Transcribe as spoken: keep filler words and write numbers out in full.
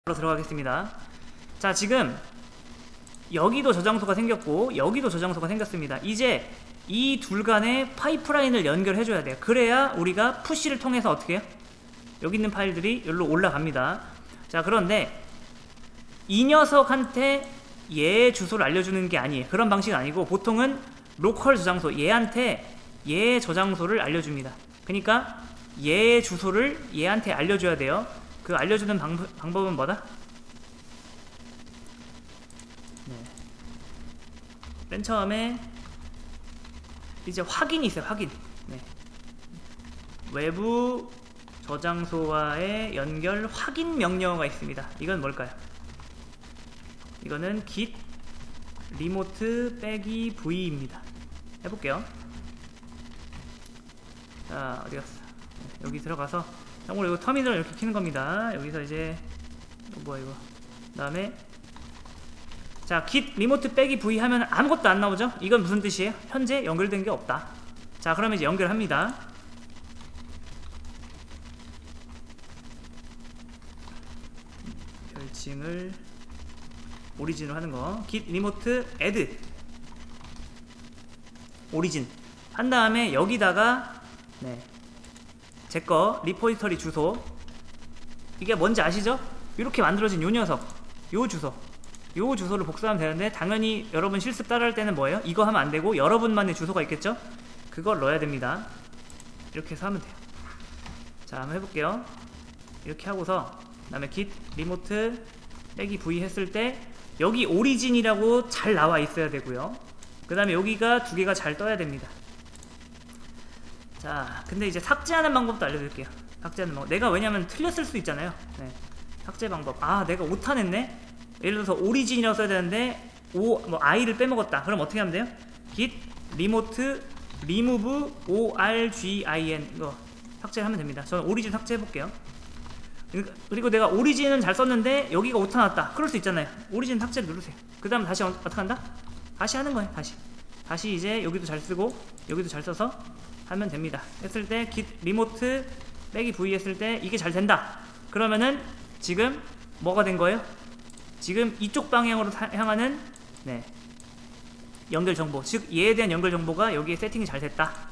바로 들어가겠습니다. 자, 지금 여기도 저장소가 생겼고 여기도 저장소가 생겼습니다. 이제 이 둘 간의 파이프라인을 연결해 줘야 돼요. 그래야 우리가 푸시를 통해서 어떻게 해요? 여기 있는 파일들이 여기로 올라갑니다. 자, 그런데 이 녀석한테 얘 주소를 알려주는 게 아니에요. 그런 방식은 아니고 보통은 로컬 저장소, 얘한테 얘 저장소를 알려줍니다. 그러니까 얘 주소를 얘한테 알려줘야 돼요. 그 알려주는 방법, 방법은 뭐다? 네. 맨 처음에 이제 확인이 있어요. 확인. 네. 외부 저장소와의 연결 확인 명령어가 있습니다. 이건 뭘까요? 이거는 git remote 빼기 v입니다. 해볼게요. 자, 어디 갔어? 네, 여기 들어가서, 참고로 이거 터미널을 이렇게 키는 겁니다. 여기서 이제 이거 뭐야 이거. 그 다음에 자, git remote 빼기 v 하면 아무것도 안 나오죠? 이건 무슨 뜻이에요? 현재 연결된 게 없다. 자, 그러면 이제 연결합니다. 별칭을 오리진으로 하는 거. git remote add 오리진 한 다음에 여기다가 네, 제거 리포지터리 주소, 이게 뭔지 아시죠? 이렇게 만들어진 요 녀석, 요 주소, 요 주소를 복사하면 되는데, 당연히 여러분 실습 따라할 때는 뭐예요? 이거 하면 안 되고 여러분만의 주소가 있겠죠? 그걸 넣어야 됩니다. 이렇게 해서 하면 돼요. 자, 한번 해볼게요. 이렇게 하고서 그 다음에 git remote 빼기 v 했을 때 여기 오리진이라고 잘 나와 있어야 되고요. 그 다음에 여기가 두 개가 잘 떠야 됩니다. 자, 근데 이제 삭제하는 방법도 알려드릴게요. 삭제하는 방법. 내가 왜냐면 틀렸을 수 있잖아요. 네. 삭제 방법. 아, 내가 오타 냈네? 예를 들어서 오리진이라고 써야 되는데 오, 뭐 i를 빼먹었다. 그럼 어떻게 하면 돼요? git remote remove orgin 이거 삭제를 하면 됩니다. 저는 오리진 삭제해볼게요. 그리고 내가 오리진은 잘 썼는데 여기가 오타 났다. 그럴 수 있잖아요. 오리진 삭제를 누르세요. 그 다음 다시 어떻게 한다? 다시 하는 거예요. 다시 다시 이제 여기도 잘 쓰고 여기도 잘 써서 하면 됩니다. 했을 때 git remote 빼기 v 했을 때 이게 잘 된다. 그러면은 지금 뭐가 된 거예요? 지금 이쪽 방향으로 사, 향하는 네, 연결 정보, 즉 얘에 대한 연결 정보가 여기에 세팅이 잘 됐다.